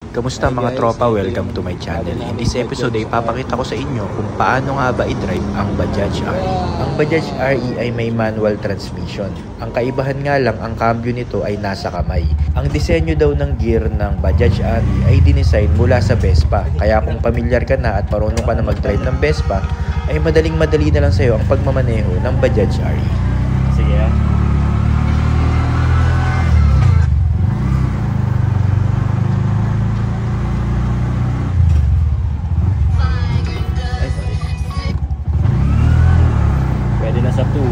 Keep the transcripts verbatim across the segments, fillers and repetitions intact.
Kamusta mga tropa? Welcome to my channel. In this episode ay papakita ko sa inyo kung paano nga ba i-drive ang Bajaj R E. Ang Bajaj R E ay may manual transmission. Ang kaibahan nga lang, ang cambio nito ay nasa kamay. Ang disenyo daw ng gear ng Bajaj R E ay dinesign mula sa Vespa. Kaya kung pamilyar ka na at marunong ka na mag-drive ng Vespa, ay madaling madali na lang sa'yo ang pagmamaneho ng Bajaj R E. Sige ah. Sa two.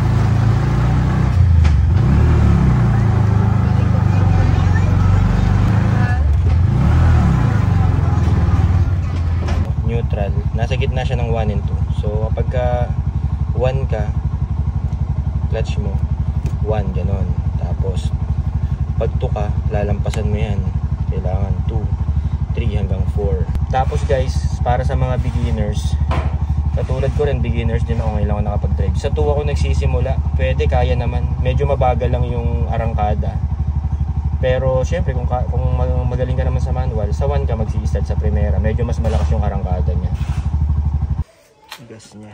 Neutral. Nasa gitna siya ng one and two. So kapag ka one ka, clutch mo one, ganon. Tapos pag two ka, lalampasan mo yan. Kailangan two, three hanggang four. Tapos guys, para sa mga beginners, katulad ko rin, beginners din ako, ngayon lang ako nakapag-drive. Sa two ako nagsisimula, pwede, kaya naman. Medyo mabagal lang yung arangkada. Pero syempre, kung, kung magaling ka naman sa manual, sa one ka magsi-start sa primera. Medyo mas malakas yung arangkada niya. Gas niya.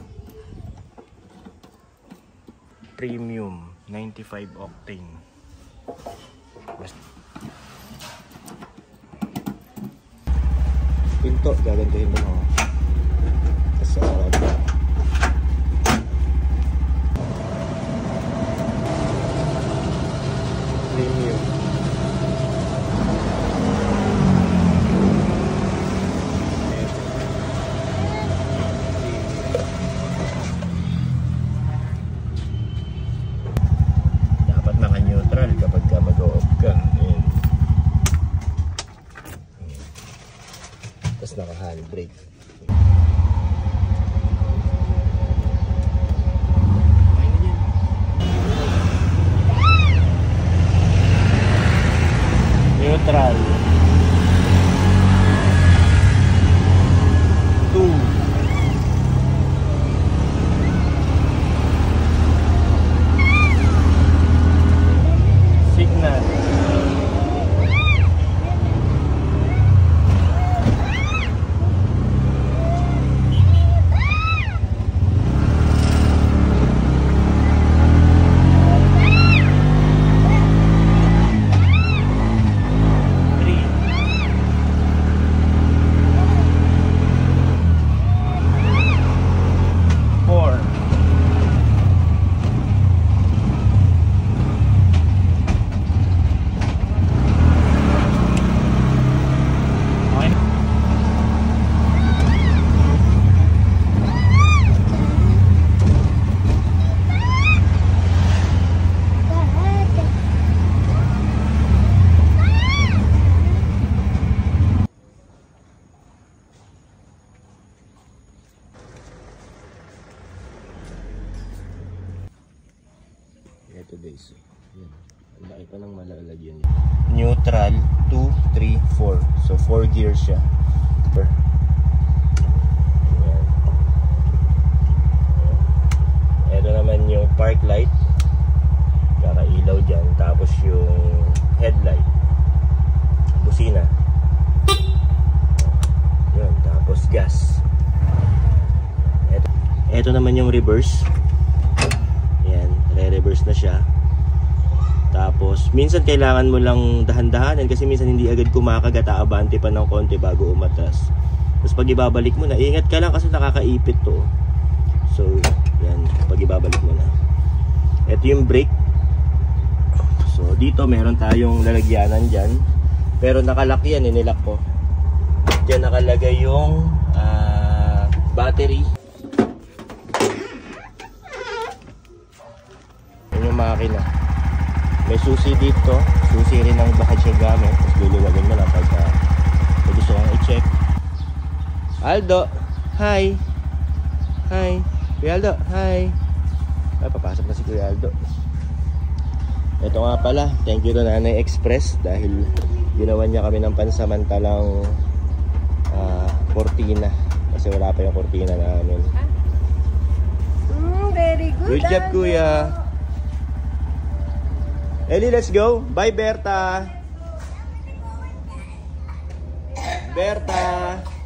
Premium, ninety-five octane. Basta. Pinto, gagantuhin mo ako. So, premium. Dapat naka-neutral kapag ka mag-o-off ka. Ayan. Tapos naka-handbrake. Neutral. Two. Signal. Ito guys, yan. Ang laki pa ng malalagyan niya. Neutral, two, three, four. So four gears siya. Per. Ayan. Ito naman yung park light. Kakailaw dyan. Tapos yung headlight. Busina. Yan. Tapos gas. Ito, ito naman yung reverse. Re-reverse na siya. Tapos minsan kailangan mo lang dahan-dahanan kasi minsan hindi agad kumakagat, aabante pa ng konti bago umatras. Tapos pag ibabalik mo na, ingat ka lang kasi nakakaipit to. So yan, pag ibabalik mo na. Ito yung brake. So dito meron tayong lalagyanan dyan, pero nakalock yan, inilak ko. Diyan nakalagay yung uh, battery. Makina. May susi dito. Susi rin ang bakit siya gamit. Tapos luluwagin mo lang pagka uh, gusto kong i-check. Aldo! Hi! Hi! Kuya Aldo! Hi! Ay, papasok na si Kuya Aldo. Ito nga pala. Thank you to Nanay Express dahil ginawa niya kami ng pansamantalang uh, kortina. Kasi wala pa yung kortina namin. Mm, very good. Good job, Kuya. Ellie, let's go. Bye, Berta. Berta!